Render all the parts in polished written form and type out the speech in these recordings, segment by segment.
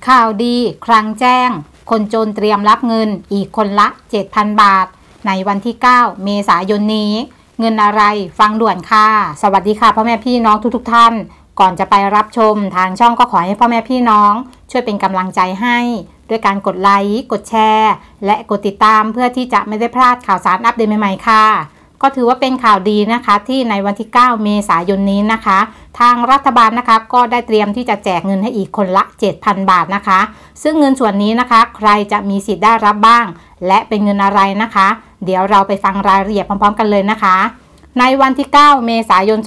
ข่าวดีคลังแจ้งคนจนเตรียมรับเงินอีกคนละ 7,000 บาทในวันที่ 9 เมษายนนี้เงินอะไรฟังด่วนค่ะสวัสดีค่ะพ่อแม่พี่น้องทุกท่านก่อนจะไปรับชมทางช่องก็ขอให้พ่อแม่พี่น้องช่วยเป็นกำลังใจให้ด้วยการกดไลค์กดแชร์และกดติดตามเพื่อที่จะไม่ได้พลาดข่าวสารอัปเดตใหม่ๆค่ะก็ถือว่าเป็นข่าวดีนะคะที่ในวันที่ 9 เมษายนนี้นะคะทางรัฐบาลนะคะก็ได้เตรียมที่จะแจกเงินให้อีกคนละ 7,000 บาทนะคะซึ่งเงินส่วนนี้นะคะใครจะมีสิทธิ์ได้รับบ้างและเป็นเงินอะไรนะคะเดี๋ยวเราไปฟังรายละเอียดพร้อมๆกันเลยนะคะในวันที่ 9 เมษายน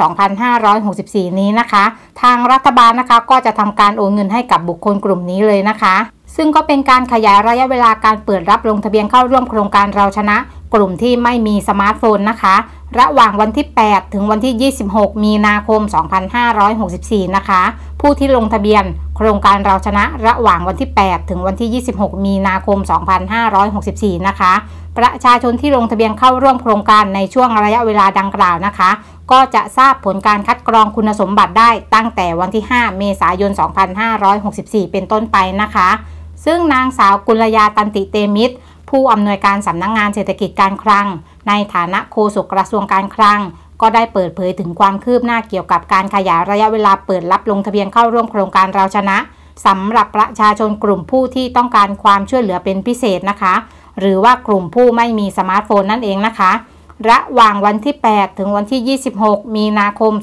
2564 นี้นะคะทางรัฐบาลนะคะก็จะทำการโอนเงินให้กับบุคคลกลุ่มนี้เลยนะคะซึ่งก็เป็นการขยายระยะเวลาการเปิดรับลงทะเบียนเข้าร่วมโครงการเราชนะกลุ่มที่ไม่มีสมาร์ทโฟนนะคะระหว่างวันที่ 8 ถึงวันที่ 26 มีนาคม 2564 นะคะผู้ที่ลงทะเบียนโครงการเราชนะระหว่างวันที่ 8 ถึงวันที่ 26 มีนาคม 2564 นะคะประชาชนที่ลงทะเบียนเข้าร่วมโครงการในช่วงระยะเวลาดังกล่าวนะคะก็จะทราบผลการคัดกรองคุณสมบัติได้ตั้งแต่วันที่ 5 เมษายน 2564 เป็นต้นไปนะคะซึ่งนางสาวกุลยาตันติเตมิตรผู้อำนวยการสำนักงานเศรษฐกิจการคลังในฐานะโฆษกกระทรวงการคลังก็ได้เปิดเผยถึงความคืบหน้าเกี่ยวกับการขยายระยะเวลาเปิดรับลงทะเบียนเข้าร่วมโครงการเราชนะสำหรับประชาชนกลุ่มผู้ที่ต้องการความช่วยเหลือเป็นพิเศษนะคะหรือว่ากลุ่มผู้ไม่มีสมาร์ทโฟนนั่นเองนะคะระหว่างวันที่ 8 ถึงวันที่ 26 มีนาคม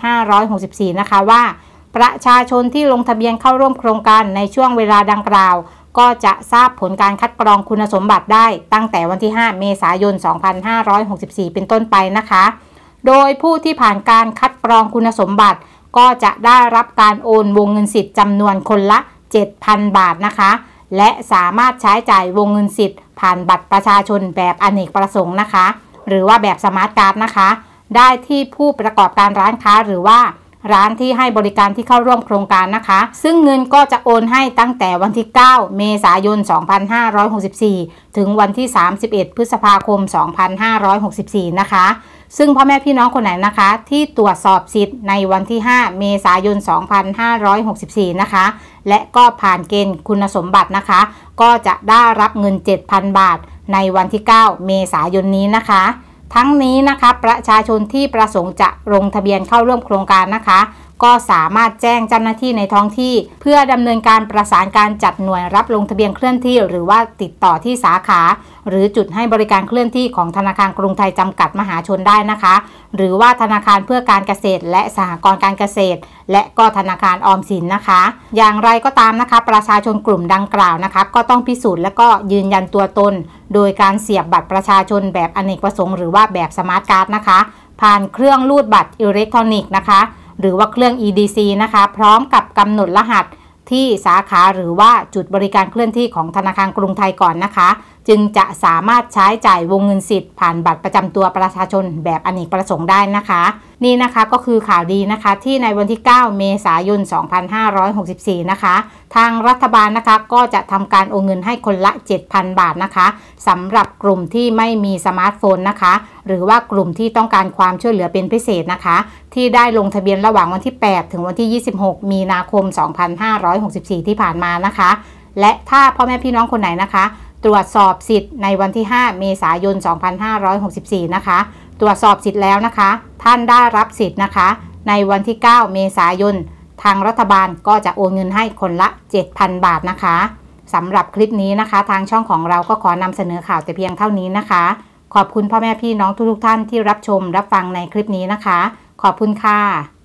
2564 นะคะว่าประชาชนที่ลงทะเบียนเข้าร่วมโครงการในช่วงเวลาดังกล่าวก็จะทราบผลการคัดกรองคุณสมบัติได้ตั้งแต่วันที่ 5 เมษายน 2564 เป็นต้นไปนะคะโดยผู้ที่ผ่านการคัดกรองคุณสมบัติก็จะได้รับการโอนวงเงินสิทธิ์จำนวนคนละ 7,000 บาทนะคะและสามารถใช้จ่ายวงเงินสิทธิ์ผ่านบัตรประชาชนแบบอเนกประสงค์นะคะหรือว่าแบบสมาร์ทการ์ดนะคะได้ที่ผู้ประกอบการร้านค้าหรือว่าร้านที่ให้บริการที่เข้าร่วมโครงการนะคะซึ่งเงินก็จะโอนให้ตั้งแต่วันที่ 9 เมษายน 2564 ถึงวันที่ 31 พฤษภาคม 2564 นะคะซึ่งพ่อแม่พี่น้องคนไหนนะคะที่ตรวจสอบสิทธิ์ในวันที่ 5 เมษายน 2564 นะคะและก็ผ่านเกณฑ์คุณสมบัตินะคะก็จะได้รับเงิน 7,000 บาทในวันที่ 9 เมษายนนี้นะคะทั้งนี้นะคะประชาชนที่ประสงค์จะลงทะเบียนเข้าร่วมโครงการนะคะก็สามารถแจ้งเจ้าหน้าที่ในท้องที่เพื่อดำเนินการประสานการจัดหน่วยรับลงทะเบียนเคลื่อนที่หรือว่าติดต่อที่สาขาหรือจุดให้บริการเคลื่อนที่ของธนาคารกรุงไทยจำกัดมหาชนได้นะคะหรือว่าธนาคารเพื่อการเกษตรและสหกรณ์การเกษตรและก็ธนาคารออมสินนะคะอย่างไรก็ตามนะคะประชาชนกลุ่มดังกล่าวนะคะก็ต้องพิสูจน์และก็ยืนยันตัวตนโดยการเสียบบัตรประชาชนแบบอเนกประสงค์หรือว่าแบบสมาร์ทการ์ดนะคะผ่านเครื่องรูดบัตรอิเล็กทรอนิกส์นะคะหรือว่าเครื่อง EDC นะคะพร้อมกับกำหนดรหัสที่สาขาหรือว่าจุดบริการเคลื่อนที่ของธนาคารกรุงไทยก่อนนะคะจึงจะสามารถใช้จ่ายวงเงินสิทธิ์ผ่านบัตรประจำตัวประชาชนแบบอเนกประสงค์ได้นะคะนี่นะคะก็คือข่าวดีนะคะที่ในวันที่ 9 เมษายน 2564 นะคะทางรัฐบาลนะคะก็จะทำการโอนเงินให้คนละ 7,000 บาทนะคะสำหรับกลุ่มที่ไม่มีสมาร์ทโฟนนะคะหรือว่ากลุ่มที่ต้องการความช่วยเหลือเป็นพิเศษนะคะที่ได้ลงทะเบียนระหว่างวันที่ 8 ถึงวันที่ 26 มีนาคม 2564 ที่ผ่านมานะคะและถ้าพ่อแม่พี่น้องคนไหนนะคะตรวจสอบสิทธิ์ในวันที่ 5 เมษายน 2564 นะคะตรวจสอบสิทธิ์แล้วนะคะท่านได้รับสิทธิ์นะคะในวันที่ 9 เมษายนทางรัฐบาลก็จะโอนเงินให้คนละ 7,000 บาทนะคะสำหรับคลิปนี้นะคะทางช่องของเราก็ขอนำเสนอข่าวแต่เพียงเท่านี้นะคะขอบคุณพ่อแม่พี่น้องทุกท่านที่รับชมรับฟังในคลิปนี้นะคะขอบคุณค่ะ